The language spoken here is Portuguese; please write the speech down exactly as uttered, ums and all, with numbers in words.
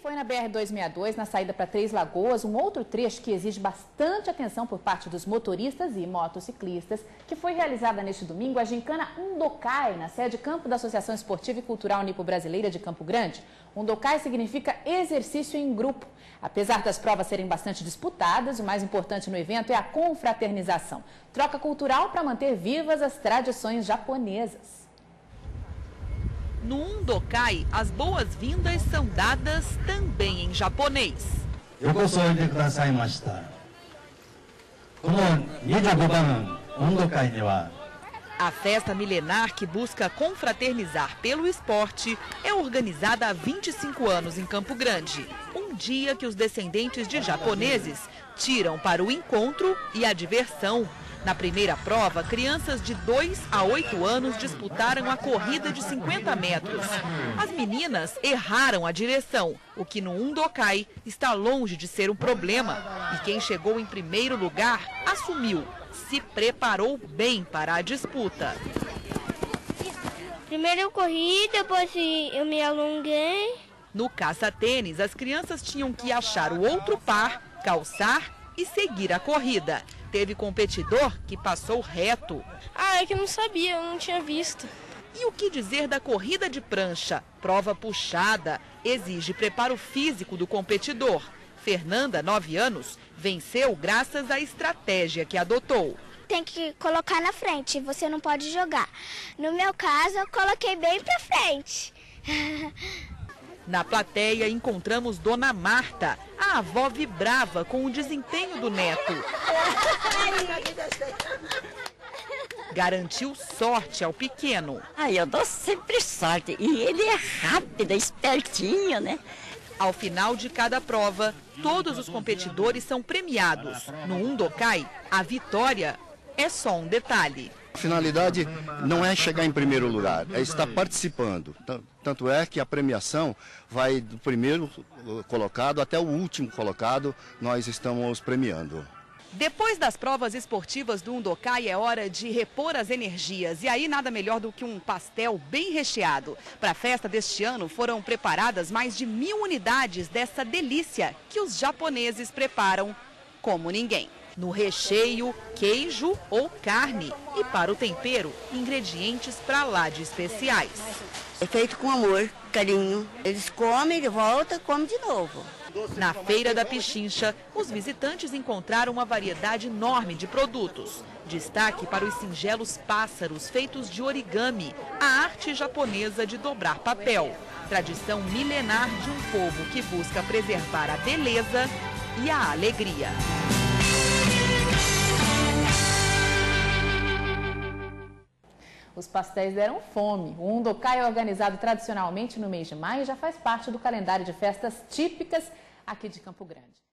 Foi na B R duzentos e sessenta e dois, na saída para Três Lagoas, um outro trecho que exige bastante atenção por parte dos motoristas e motociclistas, que foi realizada neste domingo a gincana Undocai, na sede campo da Associação Esportiva e Cultural Nipo-Brasileira de Campo Grande. Undocai significa exercício em grupo. Apesar das provas serem bastante disputadas, o mais importante no evento é a confraternização. Troca cultural para manter vivas as tradições japonesas. No Undocai, as boas-vindas são dadas também em japonês. A festa milenar que busca confraternizar pelo esporte é organizada há vinte e cinco anos em Campo Grande. Um dia que os descendentes de japoneses tiram para o encontro e a diversão. Na primeira prova, crianças de dois a oito anos disputaram a corrida de cinquenta metros. As meninas erraram a direção, o que no Undocai está longe de ser um problema. E quem chegou em primeiro lugar assumiu, se preparou bem para a disputa. Primeiro eu corri, depois eu me alonguei. No caça-tênis, as crianças tinham que achar o outro par, calçar e seguir a corrida. Teve competidor que passou reto. Ah, é que eu não sabia, eu não tinha visto. E o que dizer da corrida de prancha? Prova puxada, exige preparo físico do competidor. Fernanda, nove anos, venceu graças à estratégia que adotou. Tem que colocar na frente, você não pode jogar. No meu caso, eu coloquei bem pra frente. Na plateia, encontramos Dona Marta. A avó vibrava com o desempenho do neto. Garantiu sorte ao pequeno. Ah, eu dou sempre sorte. E ele é rápido, espertinho, né? Ao final de cada prova, todos os competidores são premiados. No Undocai, a vitória é só um detalhe. A finalidade não é chegar em primeiro lugar, é estar participando. Tanto é que a premiação vai do primeiro colocado até o último colocado, nós estamos premiando. Depois das provas esportivas do Undocai, é hora de repor as energias. E aí nada melhor do que um pastel bem recheado. Para a festa deste ano foram preparadas mais de mil unidades dessa delícia que os japoneses preparam como ninguém. No recheio, queijo ou carne. E para o tempero, ingredientes para lá de especiais. É feito com amor, carinho. Eles comem, ele volta, come de novo. Na Feira da Pichincha, os visitantes encontraram uma variedade enorme de produtos. Destaque para os singelos pássaros feitos de origami, a arte japonesa de dobrar papel. Tradição milenar de um povo que busca preservar a beleza e a alegria. Os pastéis deram fome. O Undocai é organizado tradicionalmente no mês de maio e já faz parte do calendário de festas típicas aqui de Campo Grande.